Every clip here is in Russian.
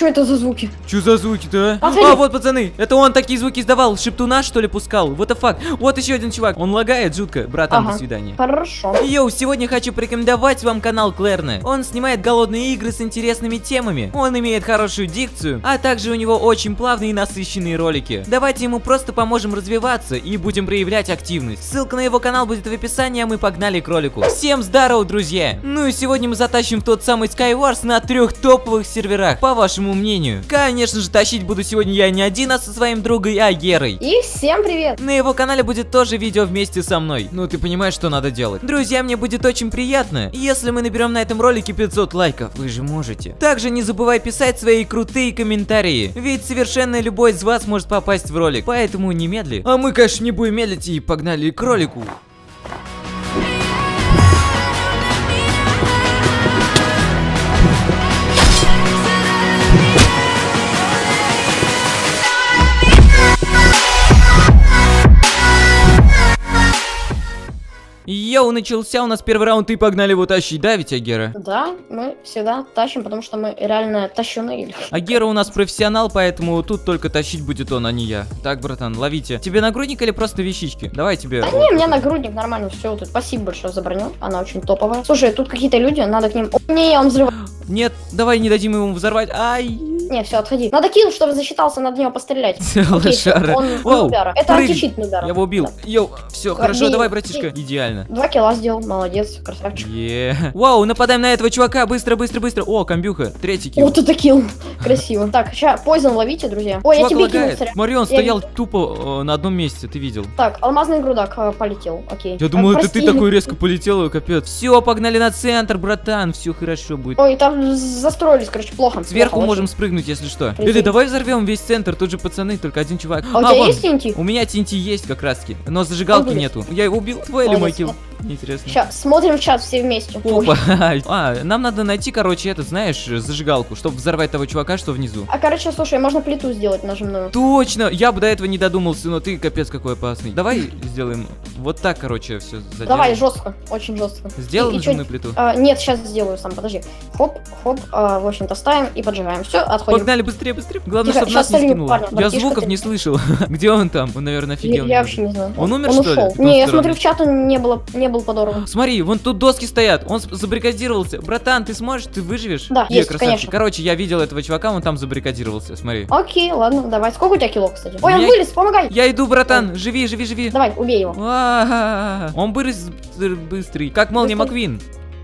Что это за звуки? Что за звуки-то, а? Отходи. А, вот, пацаны, это он такие звуки издавал. Шептуна, что ли, пускал? Вот the fuck. Вот еще один чувак. Он лагает жутко. Братан, Ага. до свидания. Хорошо. Йоу, сегодня хочу порекомендовать вам канал Клэрна. Он снимает голодные игры с интересными темами. Он имеет хорошую дикцию, а также у него очень плавные и насыщенные ролики. Давайте ему просто поможем развиваться и будем проявлять активность. Ссылка на его канал будет в описании, а мы погнали к ролику. Всем здорово, друзья! Ну и сегодня мы затащим в тот самый Skywars на 3 топовых серверах, по вашему мнению. Конечно же, тащить буду сегодня я не один, а со своим другом Агерой. И всем привет. На его канале будет тоже видео вместе со мной. Ну ты понимаешь, что надо делать. Друзья, мне будет очень приятно, если мы наберем на этом ролике 500 лайков. Вы же можете. Также не забывай писать свои крутые комментарии, ведь совершенно любой из вас может попасть в ролик. Поэтому не медли. А мы, конечно, не будем медлить и погнали к ролику. Йоу, начался у нас первый раунд, и погнали его тащить, да, ведь, Агера? Да, мы всегда тащим, потому что мы реально тащуны. Агера у нас профессионал, поэтому тут только тащить будет он, а не я. Так, братан, ловите. Тебе нагрудник или просто вещички? Давай тебе. Да не, мне нагрудник нормально, все. Тут спасибо большое за броню, она очень топовая. Слушай, тут какие-то люди, надо к ним... О, не, он взрывает. Нет, давай не дадим ему взорвать. Ай! Не, все, отходи. Надо килл, чтобы засчитался, над него пострелять. Лошара. Он Воу, нубяра. Это прыгай. античит нубяра. Я его убил. Да. Йоу, все, Бей, хорошо, давай, бей. братишка. Идеально. 2 килла сделал, молодец, красавчик. Вау, нападаем на этого чувака, быстро, быстро, быстро. О, комбюха, третий килл. Вот это килл. Красиво. Так, сейчас Poison ловите, друзья. Ой, я Чувак тебе лагает. кинул. Смотри, он Я стоял тупо на одном месте, ты видел? Так, алмазный грудак полетел, окей. Я думал, это прости. ты такой резко полетел, капец. Все, погнали на центр, братан, все хорошо будет. Ой, там застроились, короче, плохо. Сверху Плохо можем очень. спрыгнуть, если что. Прикинь. Или давай взорвем весь центр, тут же пацаны, только один чувак. А у тебя вон. есть TNT? У меня TNT есть как раз таки, но зажигалки Он будет. нету. Я его убил, твой или мой Молодец. килл? Интересно. Сейчас, смотрим в чат все вместе. Ой. Опа. А, нам надо найти, короче, этот, знаешь, зажигалку, чтобы взорвать того чувака, что внизу. А, короче, слушай, можно плиту сделать нажимную. Точно! Я бы до этого не додумался, но ты капец какой опасный. Давай сделаем вот так, короче, все заделаем. Давай, жестко, очень жестко. Сделал И нажимную чё- плиту? Нет, сейчас сделаю сам, подожди. Хоп, хоп, в общем-то, ставим и поджигаем. Все, отходим. Погнали быстрее, быстрее. Главное, Тихо, чтобы нас щас не стреляю, скинуло. парня, Я братишка, звуков ты- не слышал. Где он там? Он, наверное, офигел. Я вообще не знаю. Он умер, что ли? ушел. В ту Не, я сторону. смотрю, в чат он не был подорван. Смотри, вон тут доски стоят. Он забаррикадировался. Братан, ты сможешь? Ты выживешь? Да, Е, есть, красавчик. конечно. Короче, я видел этого чувака, он там забаррикадировался. Смотри. Окей, ладно, давай. Сколько у тебя кило, кстати? Ой, он Я- вылез, помогай. Я иду, братан. Живи, живи, живи. Давай, убей его. Он быстрый. Как молния Быстрый. Маквин.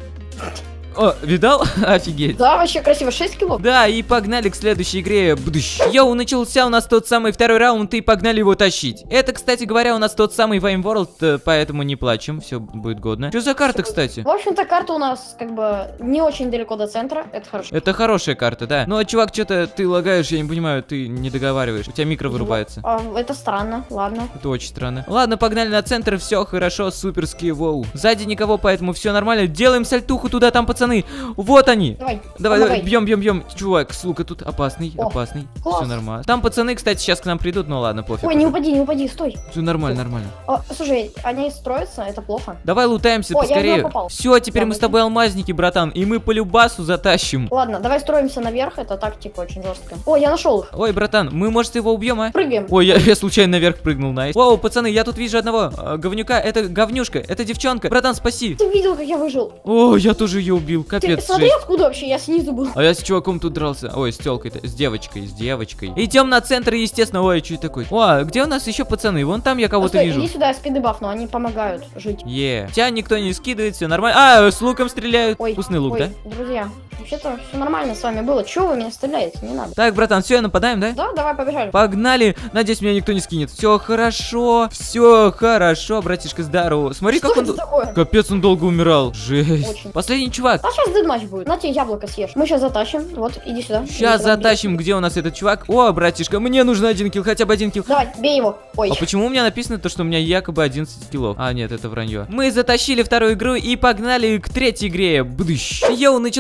О, видал? Офигеть. Да, вообще красиво, 6 кило. Да, и погнали к следующей игре. Бдыщ. Йоу, начался у нас тот самый второй раунд, и погнали его тащить. Это, кстати говоря, у нас тот самый Vine World, поэтому не плачем, все будет годно. Что за карта, кстати? В общем-то, карта у нас как бы не очень далеко до центра, это хорошо. Это хорошая карта, да. Но, чувак, что-то ты лагаешь, я не понимаю, ты не договариваешь. У тебя микро вырубается. Это странно, ладно. Это очень странно. Ладно, погнали на центр, все хорошо, суперски, воу. Сзади никого, поэтому все нормально. Делаем сальтуху туда, там пацаны. Вот они. Давай, Давай, помогай. бьем. Чувак, сука, тут опасный, О, опасный. класс. Все нормально. Там пацаны, кстати, сейчас к нам придут, но ладно, пофиг. Ой, не упади, стой. Все нормально, нормально. Слушай, они строятся, это плохо. Давай лутаемся О, я в поскорее. него попал. Все, теперь мы Ладно. с тобой алмазники, братан, и мы по любасу затащим. Ладно, давай строимся наверх, это тактика очень жесткая. О, я нашел их. Ой, братан, мы, может, его убьем, а? Прыгаем. Ой, я случайно наверх прыгнул, найс. Вау, пацаны, я тут вижу одного говнюка. Это говнюшка, это девчонка. Братан, спаси. Ты видел, как я выжил? О, я тоже ее убил. Ты Капец, смотри, жесть. откуда вообще, я снизу был. А я с чуваком тут дрался. Ой, с телкой-то, с девочкой. Идем на центр, естественно. Ой, что это такое? О, где у нас еще пацаны? Вон там я кого-то Стой, вижу. иди сюда, я спиды бафну, они помогают жить. Тебя никто не скидывает, все нормально. А, с луком стреляют. Ой, Вкусный лук, ой, да? друзья, вообще-то все нормально с вами было. Чего вы меня стреляете? Не надо. Так, братан, все, нападаем, да? Да, давай, побежали. Погнали! Надеюсь, меня никто не скинет. Все хорошо, братишка, здорово. Смотри, Что как он. это такое? Капец, он долго умирал. Жесть. Очень. Последний чувак. А сейчас дедматч будет. На тебе яблоко съешь. Мы сейчас затащим. Вот, иди сюда. Иди Сейчас сюда, затащим, где у нас этот чувак. О, братишка, мне нужен 1 килл, хотя бы 1 килл. Давай, бей его. Ой. А почему у меня написано то, что у меня якобы 11 киллов? А, нет, это вранье. Мы затащили вторую игру и погнали к третьей игре. Бдыщ. Йоу, начался у нас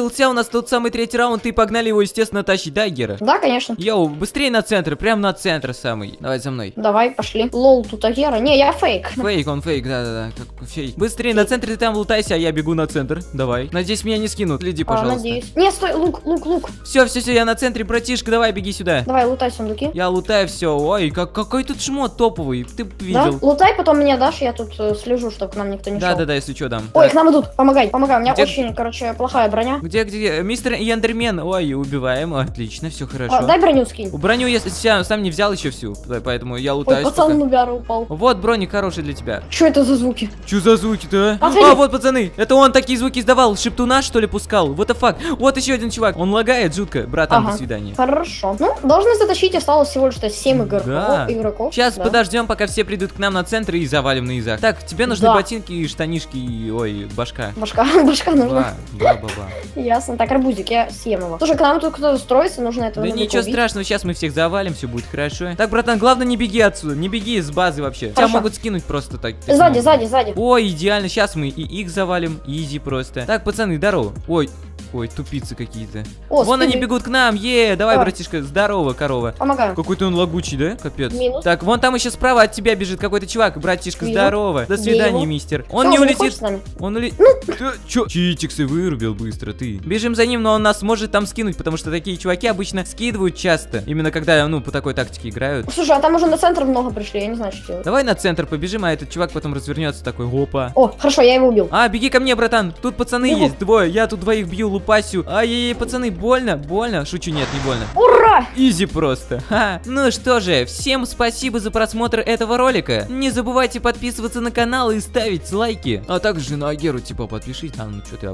нас тут самый третий раунд, и погнали его, естественно, тащить, да, Гера? Да, конечно. Йоу, быстрее на центр, прям на центр самый. Давай за мной. Давай, пошли. Лол, тут Агера. Не, я фейк. Фейк, он фейк, да-да-да, как фейк. Быстрее на центр, ты там лутайся, а я бегу на центр. Давай. Надеюсь, меня не скинут. Следи, пожалуйста. Надеюсь. Не, стой, лук. Все, я на центре, братишка, давай, беги сюда. Давай, лутай сундуки. Я лутаю все. Ой, какой тут шмот топовый. Ты Да? видел? Лутай, потом мне дашь, я тут слежу, чтобы к нам никто не шел. Да, если что дам. Ой, Так, к нам идут, помогай. У меня Где- очень, плохая броня. Где? Мистер Яндермен. Ой, убиваем. Отлично, все хорошо. Дай броню скинь. Броню я сам не взял еще всю, поэтому я Ой, лутаюсь пацан пока. нубяра упал. Вот броник хороший для тебя. Что это за звуки? Че за звуки-то, а? Отходи. А, вот, пацаны, это он такие звуки издавал. Шептуна, что ли, пускал? What the fuck? Вот еще один чувак. Он лагает жутко. Братан, Ага. до свидания. Хорошо. Ну, должны затащить, осталось всего лишь 7 Да. игроков. Сейчас Да. подождем, пока все придут к нам на центр и завалим на изах. Так, тебе нужны Да. ботинки и штанишки, и, ой, башка. Башка нужна. Ба. Ясно. Так, арбузик, я съем его. Слушай, к нам тут кто-то строится, нужно этого Да нубика ничего убить. страшного, сейчас мы всех завалим, все будет хорошо. Так, братан, главное не беги отсюда, не беги с базы вообще. Тебя Хорошо. могут скинуть просто так. Сзади. Ой, идеально, сейчас мы и их завалим, изи просто. Так, пацаны, здорово. Ой, тупицы какие-то. О, Вон они спины. бегут к нам, давай, Давай. братишка, здорово, корова. Помогаю. Какой-то он лагучий, да? Капец. Минус. Так, вон там еще справа от тебя бежит какой-то чувак, братишка, Вижу. здорово. До свидания, Вижу. мистер. Всё, Он не уже улетит. хочешь с нами? Он улетит. Чё? Читиксы вырубил быстро, ты. Бежим за ним, но он нас может там скинуть, потому что такие чуваки обычно скидывают часто. Именно когда, по такой тактике играют. Слушай, а там уже на центр много пришли, я не знаю, что делать. Давай на центр побежим, а этот чувак потом развернется такой, опа. О, хорошо, я его убил. А, беги ко мне, братан. Тут пацаны Бегу. есть, двое. Я тут двоих бью, лупасю. Ай-яй-яй, пацаны, больно. Шучу, нет, не больно. Ура! Изи просто. Ха. Ну что же, всем спасибо за просмотр этого ролика. Не забывайте подписываться на канал и ставить лайки. А также на Агеру, подпишись. Что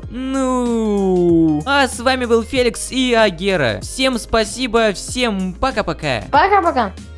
ты... А с вами был Феликс и Агера. Всем спасибо, всем пока-пока. Пока-пока.